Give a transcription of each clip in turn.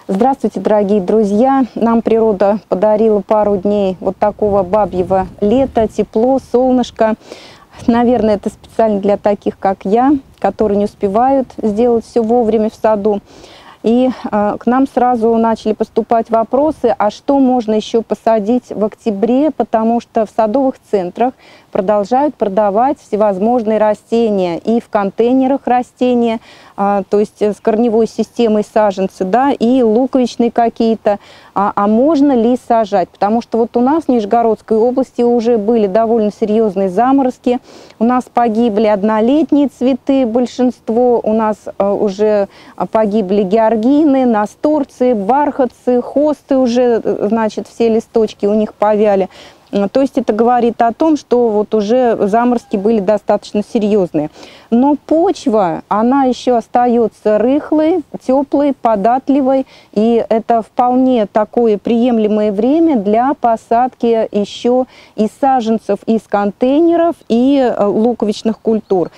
Здравствуйте, дорогие друзья! Нам природа подарила пару дней вот такого бабьего лета, тепло, солнышко. Наверное, это специально для таких, как я, которые не успевают сделать все вовремя в саду. И к нам сразу начали поступать вопросы, а что можно еще посадить в октябре, потому что в садовых центрах продолжают продавать всевозможные растения, и в контейнерах растения, то есть с корневой системой саженцы, да, и луковичные какие-то. А можно ли сажать? Потому что вот у нас в Нижегородской области уже были довольно серьезные заморозки, у нас погибли однолетние цветы, большинство, у нас уже погибли георгины, насторцы, бархатцы, хосты уже, значит, все листочки у них повяли. То есть это говорит о том, что вот уже заморозки были достаточно серьезные. Но почва, она еще остается рыхлой, теплой, податливой, и это вполне такое приемлемое время для посадки еще и саженцев из контейнеров, и луковичных культур.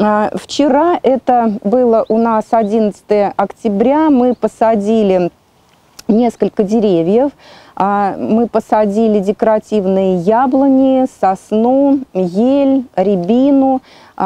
Вчера, это было у нас 11 октября, мы посадили несколько деревьев. Мы посадили декоративные яблони, сосну, ель, рябину,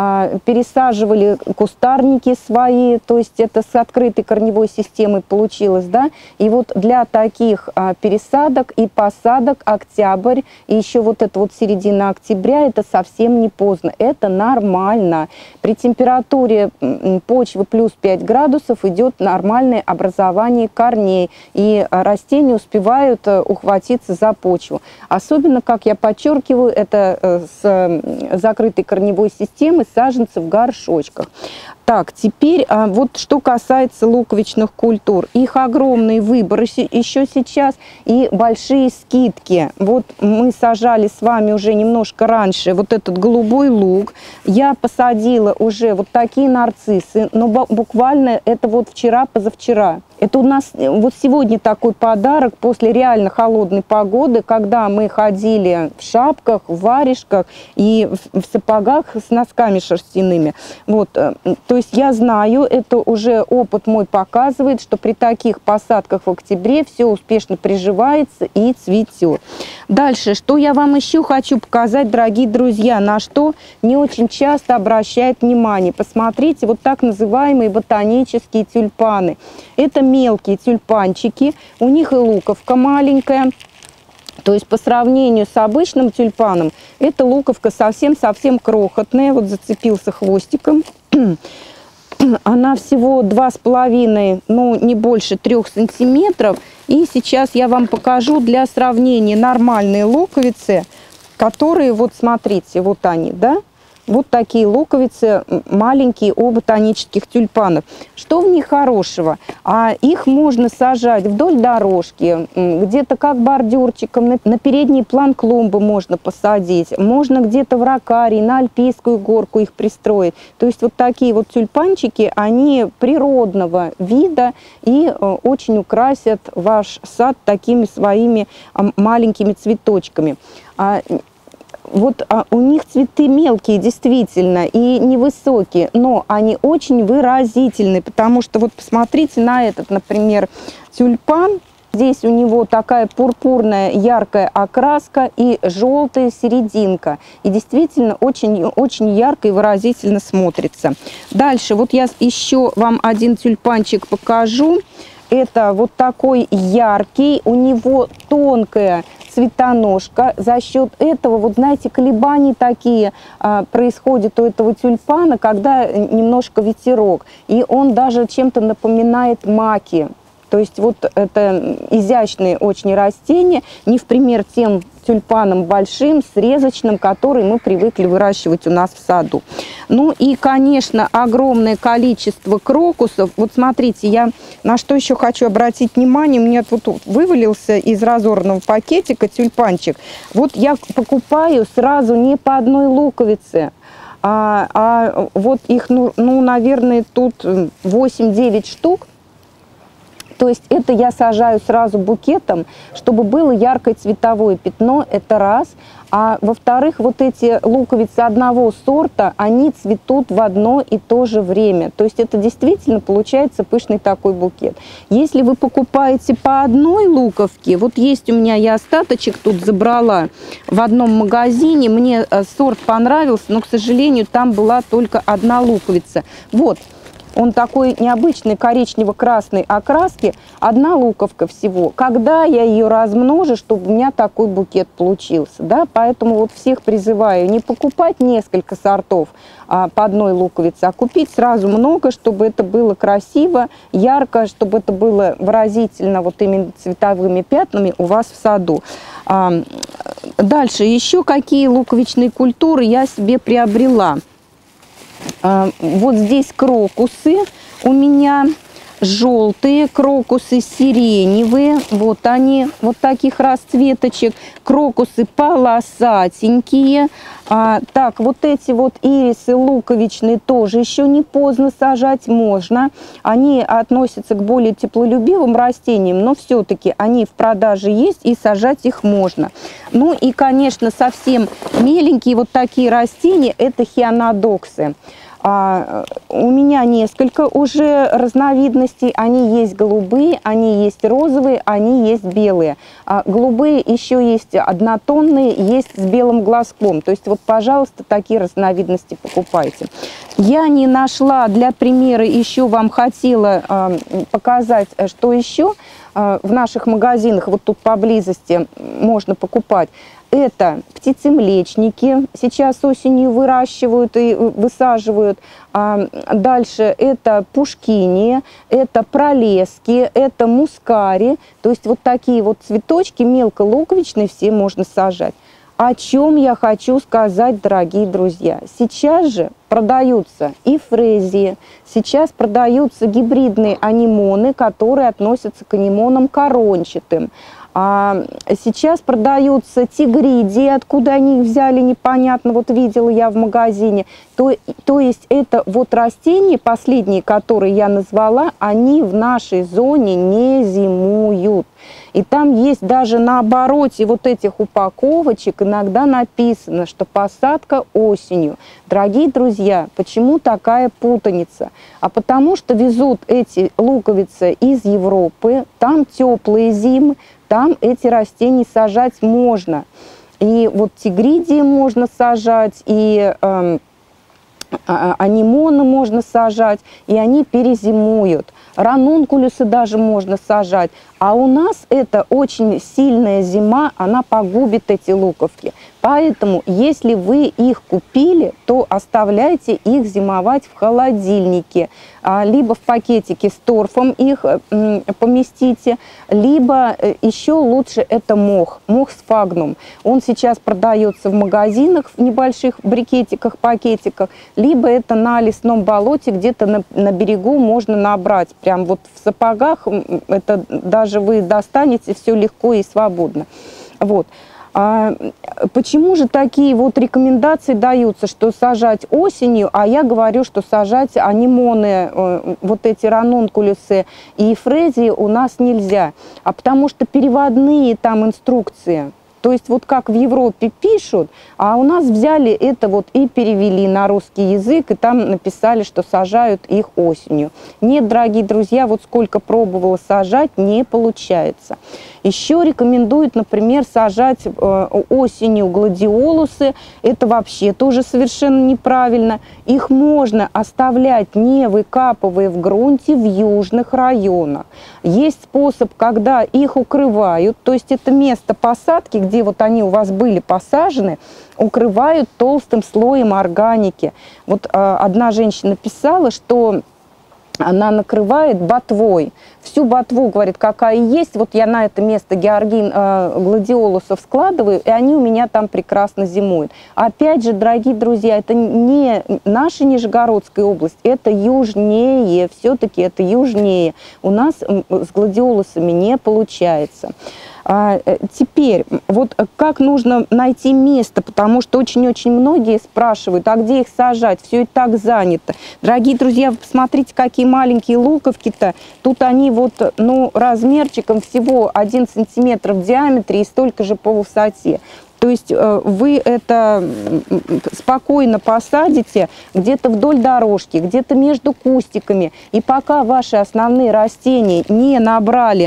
пересаживали кустарники свои, то есть это с открытой корневой системой получилось, да. И вот для таких пересадок и посадок октябрь, и еще вот это вот середина октября, это совсем не поздно, это нормально. При температуре почвы плюс 5 градусов идет нормальное образование корней, и растения успевают ухватиться за почву. Особенно, как я подчеркиваю, это с закрытой корневой системой саженцы в горшочках. Так, теперь вот что касается луковичных культур. Их огромный выбор еще сейчас и большие скидки. Вот мы сажали с вами уже немножко раньше вот этот голубой лук. Я посадила уже вот такие нарциссы, но буквально это вот вчера-позавчера. Это у нас вот сегодня такой подарок после реально холодной погоды, когда мы ходили в шапках, в варежках и в сапогах с носками шерстяными. Вот, то есть я знаю, это уже опыт мой показывает, что при таких посадках в октябре все успешно приживается и цветет. Дальше, что я вам еще хочу показать, дорогие друзья, на что не очень часто обращают внимание. Посмотрите, вот так называемые ботанические тюльпаны. Это мелкие тюльпанчики, у них и луковка маленькая. То есть по сравнению с обычным тюльпаном, эта луковка совсем-совсем крохотная. Вот зацепился хвостиком. Она всего 2,5, ну не больше 3 сантиметров. И сейчас я вам покажу для сравнения нормальные луковицы, которые, вот смотрите, вот они, да? Вот такие луковицы маленькие у ботанических тюльпанов. Что в них хорошего? Их можно сажать вдоль дорожки, где-то как бордюрчиком, на передний план клумбы можно посадить, можно где-то в ракарий, на альпийскую горку их пристроить. То есть вот такие вот тюльпанчики, они природного вида и очень украсят ваш сад такими своими маленькими цветочками. Вот у них цветы мелкие, действительно, и невысокие, но они очень выразительны, потому что вот посмотрите на этот, например, тюльпан. Здесь у него такая пурпурная яркая окраска и желтая серединка. И действительно очень, очень ярко и выразительно смотрится. Дальше вот я еще вам один тюльпанчик покажу. Это вот такой яркий, у него тонкая цветоножка. За счет этого, вот знаете, колебания такие происходят у этого тюльпана, когда немножко ветерок. И он даже чем-то напоминает маки. То есть вот это изящные очень растения, не в пример тем тюльпанам большим, срезочным, которые мы привыкли выращивать у нас в саду. Ну и, конечно, огромное количество крокусов. Вот смотрите, я на что еще хочу обратить внимание. У меня вот вывалился из разорванного пакетика тюльпанчик. Вот я покупаю сразу не по одной луковице, вот их, ну наверное, тут 8-9 штук. То есть это я сажаю сразу букетом, чтобы было яркое цветовое пятно, это раз. А во-вторых, вот эти луковицы одного сорта, они цветут в одно и то же время. То есть это действительно получается пышный такой букет. Если вы покупаете по одной луковке, вот есть у меня, я остаточек тут забрала в одном магазине, мне сорт понравился, но, к сожалению, там была только одна луковица. Вот. Он такой необычной коричнево-красной окраски, одна луковка всего. Когда я ее размножу, чтобы у меня такой букет получился, да? Поэтому вот всех призываю не покупать несколько сортов по одной луковице, а купить сразу много, чтобы это было красиво, ярко, чтобы это было выразительно вот именно цветовыми пятнами у вас в саду. Дальше еще какие луковичные культуры я себе приобрела. Вот здесь крокусы у меня, желтые крокусы, сиреневые, вот они, вот таких расцветочек, крокусы полосатенькие. Так, вот эти вот ирисы луковичные тоже еще не поздно сажать, можно. Они относятся к более теплолюбивым растениям, но все-таки они в продаже есть и сажать их можно. Ну и, конечно, совсем меленькие вот такие растения, это хионодоксы. У меня несколько уже разновидностей. Они есть голубые, они есть розовые, они есть белые. Голубые еще есть однотонные, есть с белым глазком. То есть вот, пожалуйста, такие разновидности покупайте. Я не нашла для примера, еще вам хотела показать, что еще в наших магазинах, вот тут поблизости можно покупать. Это птицемлечники, сейчас осенью выращивают и высаживают. Дальше это пушкини, это пролески, это мускари. То есть вот такие вот цветочки мелколуковичные все можно сажать. О чем я хочу сказать, дорогие друзья. Сейчас же продаются и фрезии, сейчас продаются гибридные анимоны, которые относятся к анимонам корончатым. Сейчас продаются тигридии, откуда они их взяли, непонятно, вот видела я в магазине. То есть это вот растения, последние, которые я назвала, они в нашей зоне не зимуют. И там есть даже на обороте вот этих упаковочек иногда написано, что посадка осенью. Дорогие друзья, почему такая путаница? А потому что везут эти луковицы из Европы, там теплые зимы, там эти растения сажать можно. И вот тигридии можно сажать, и анимоны можно сажать, и они перезимуют. Ранункулюсы даже можно сажать. А у нас это очень сильная зима, она погубит эти луковки. Поэтому, если вы их купили, то оставляйте их зимовать в холодильнике. Либо в пакетике с торфом их поместите, либо еще лучше это мох сфагнум. Он сейчас продается в магазинах в небольших брикетиках, пакетиках, либо это на лесном болоте, где-то на берегу можно набрать. Прям вот в сапогах это даже вы достанете все легко и свободно. Вот. Почему же такие вот рекомендации даются, что сажать осенью, а я говорю, что сажать анимоны, вот эти ранункулюсы и фрезии у нас нельзя? Потому что переводные там инструкции. То есть вот как в Европе пишут, а у нас взяли это вот и перевели на русский язык, и там написали, что сажают их осенью. Нет, дорогие друзья, вот сколько пробовала сажать, не получается. Еще рекомендуют, например, сажать осенью гладиолусы. Это вообще тоже совершенно неправильно. Их можно оставлять, не выкапывая в грунте, в южных районах. Есть способ, когда их укрывают, то есть это место посадки, где вот они у вас были посажены, укрывают толстым слоем органики. Вот одна женщина писала, что она накрывает ботвой. Всю ботву, говорит, какая есть, вот я на это место гладиолусов складываю, и они у меня там прекрасно зимуют. Опять же, дорогие друзья, это не наша Нижегородская область, это южнее, все-таки это южнее. У нас с гладиолусами не получается. Теперь, вот как нужно найти место, потому что очень-очень многие спрашивают, а где их сажать, все и так занято. Дорогие друзья, вы посмотрите, какие маленькие луковки-то. Тут они вот, ну, размерчиком всего 1 сантиметр в диаметре и столько же по высоте. То есть вы это спокойно посадите где-то вдоль дорожки, где-то между кустиками. И пока ваши основные растения не набрали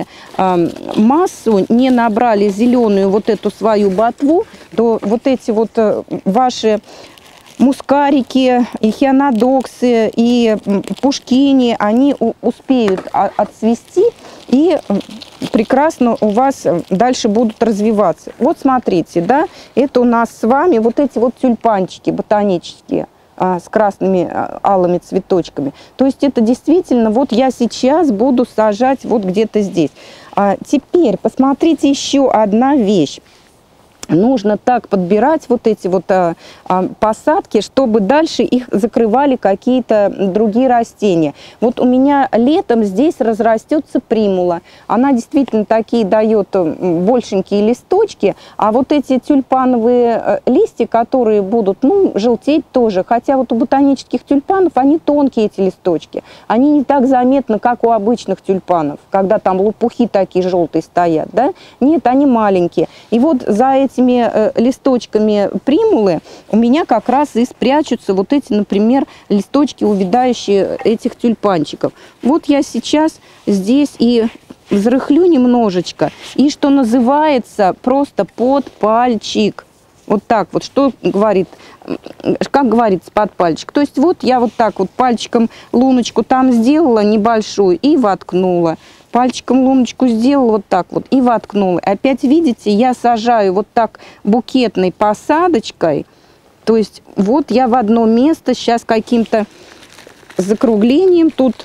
массу, не набрали зеленую вот эту свою ботву, то вот эти вот ваши мускарики, и хионодоксы, и пушкини, они успеют отцвести и прекрасно у вас дальше будут развиваться. Вот смотрите, да, это у нас с вами вот эти вот тюльпанчики ботанические с красными алыми цветочками. То есть это действительно, вот я сейчас буду сажать вот где-то здесь. Теперь посмотрите еще одна вещь. Нужно так подбирать вот эти вот посадки, чтобы дальше их закрывали какие-то другие растения. Вот у меня летом здесь разрастется примула. Она действительно такие дает большенькие листочки, а вот эти тюльпановые листья, которые будут, ну, желтеть тоже. Хотя вот у ботанических тюльпанов они тонкие, эти листочки. Они не так заметны, как у обычных тюльпанов, когда там лопухи такие желтые стоят, да? Нет, они маленькие. И вот за этими листочками примулы у меня как раз и спрячутся вот эти, например, листочки, увядающие этих тюльпанчиков. Вот я сейчас здесь и взрыхлю немножечко, и, что называется, просто под пальчик. Вот так вот, что говорит, как говорится, под пальчик. То есть вот я вот так вот пальчиком луночку там сделала небольшую и воткнула. Пальчиком луночку сделала вот так вот и воткнула. Опять видите, я сажаю вот так букетной посадочкой. То есть вот я в одно место сейчас каким-то закруглением тут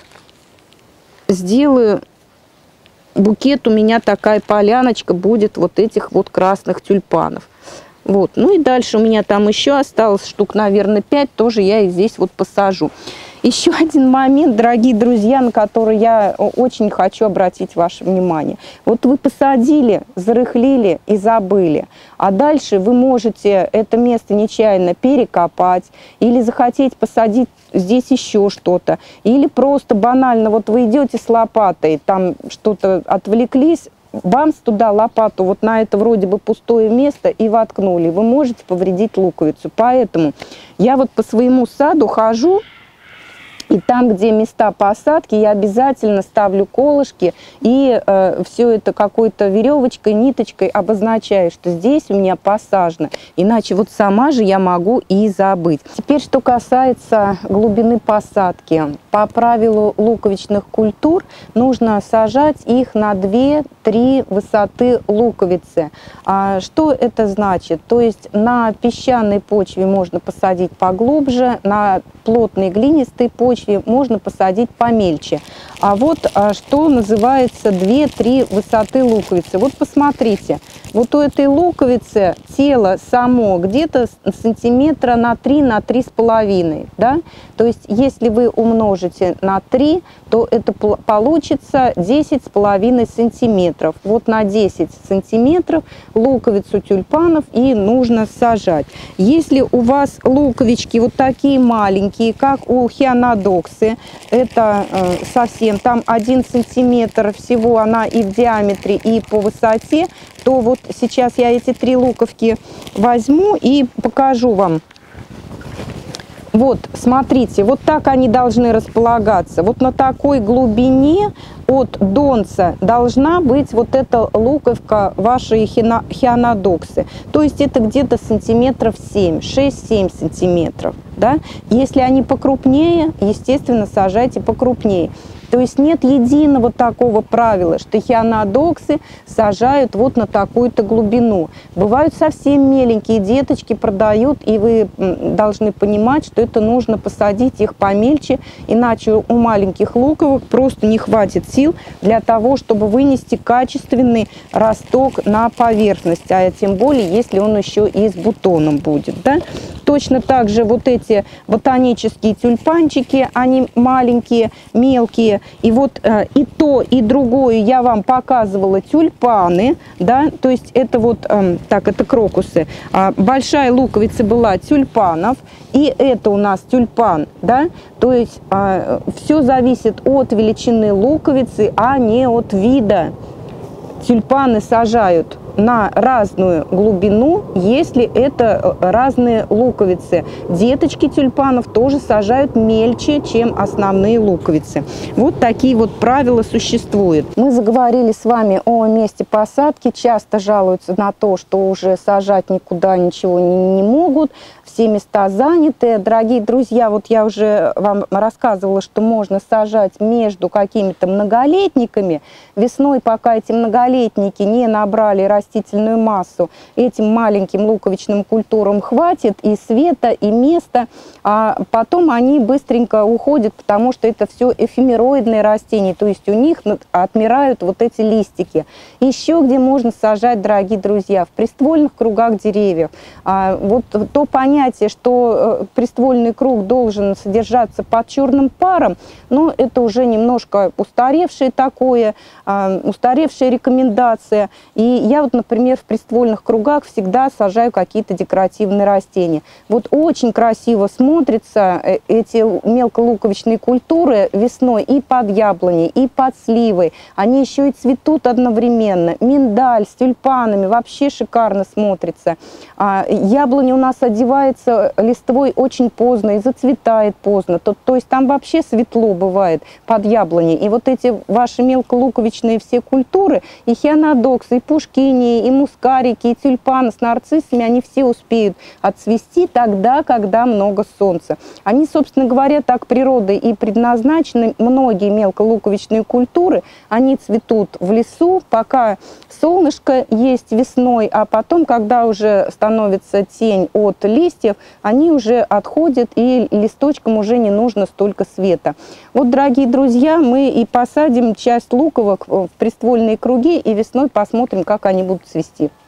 сделаю букет. У меня такая поляночка будет вот этих вот красных тюльпанов. Вот. Ну и дальше у меня там еще осталось штук, наверное, 5. Тоже я их здесь вот посажу. Еще один момент, дорогие друзья, на который я очень хочу обратить ваше внимание. Вот вы посадили, зарыхлили и забыли. А дальше вы можете это место нечаянно перекопать или захотеть посадить здесь еще что-то. Или просто банально, вот вы идете с лопатой, там что-то отвлеклись, бамс туда лопату, вот на это вроде бы пустое место и воткнули. Вы можете повредить луковицу. Поэтому я вот по своему саду хожу, и там, где места посадки, я обязательно ставлю колышки и все это какой-то веревочкой, ниточкой обозначаю, что здесь у меня посажено. Иначе вот сама же я могу и забыть. Теперь, что касается глубины посадки. По правилу луковичных культур нужно сажать их на 2-3 высоты луковицы. Что это значит? То есть на песчаной почве можно посадить поглубже, на плотной глинистой почве можно посадить помельче. А вот что называется 2-3 высоты луковицы. Вот посмотрите, вот у этой луковицы тело само где-то сантиметра на 3, на 3,5, да? То есть если вы умножите на 3, то это получится 10,5 сантиметров. Вот на 10 сантиметров луковицу тюльпанов и нужно сажать. Если у вас луковички вот такие маленькие, как у хионодоксы, это совсем там 1 сантиметр всего она и в диаметре, и по высоте, то вот сейчас я эти 3 луковки возьму и покажу вам. Вот, смотрите, вот так они должны располагаться. Вот на такой глубине от донца должна быть вот эта луковка вашей хионодоксы. То есть это где-то сантиметров 7, 6-7 сантиметров. Да? Если они покрупнее, естественно, сажайте покрупнее. То есть нет единого такого правила, что хионодоксы сажают вот на такую-то глубину. Бывают совсем меленькие деточки, продают, и вы должны понимать, что это нужно посадить их помельче, иначе у маленьких луковок просто не хватит сил для того, чтобы вынести качественный росток на поверхность, а тем более, если он еще и с бутоном будет. Да? точно так же вот эти ботанические тюльпанчики, они маленькие, мелкие. И вот и то, и другое я вам показывала тюльпаны, да, то есть это вот, так, это крокусы. Большая луковица была тюльпанов, и это у нас тюльпан, да, то есть все зависит от величины луковицы, а не от вида. Тюльпаны сажают на разную глубину, если это разные луковицы. Деточки тюльпанов тоже сажают мельче, чем основные луковицы. Вот такие вот правила существуют. Мы заговорили с вами о месте посадки. Часто жалуются на то, что уже сажать никуда ничего не могут. Все места заняты. Дорогие друзья, вот я уже вам рассказывала, что можно сажать между какими-то многолетниками. Весной, пока эти многолетники не набрали растительную массу, этим маленьким луковичным культурам хватит и света, и места, а потом они быстренько уходят, потому что это все эфемероидные растения, то есть у них отмирают вот эти листики. Еще где можно сажать, дорогие друзья, в приствольных кругах деревьев. Вот то понятие, что приствольный круг должен содержаться под черным паром, но это уже немножко устаревшее такое, устаревшая рекомендация. И я вот, например, в приствольных кругах всегда сажаю какие-то декоративные растения. Вот очень красиво смотрятся эти мелколуковичные культуры весной и под яблоней, и под сливой. Они еще и цветут одновременно. Миндаль с тюльпанами вообще шикарно смотрится. Яблоня у нас одевается листвой очень поздно и зацветает поздно. То есть там вообще светло бывает под яблоней. И вот эти ваши мелколуковичные все культуры, и хионодокс, и пушкини, и мускарики, и тюльпаны с нарциссами, они все успеют отцвести тогда, когда много солнца. Они, собственно говоря, так природой и предназначены. Многие мелколуковичные культуры, они цветут в лесу, пока солнышко есть весной, а потом, когда уже становится тень от листьев, они уже отходят, и листочкам уже не нужно столько света. Вот, дорогие друзья, мы и посадим часть луковок в приствольные круги, и весной посмотрим, как они будут цвести.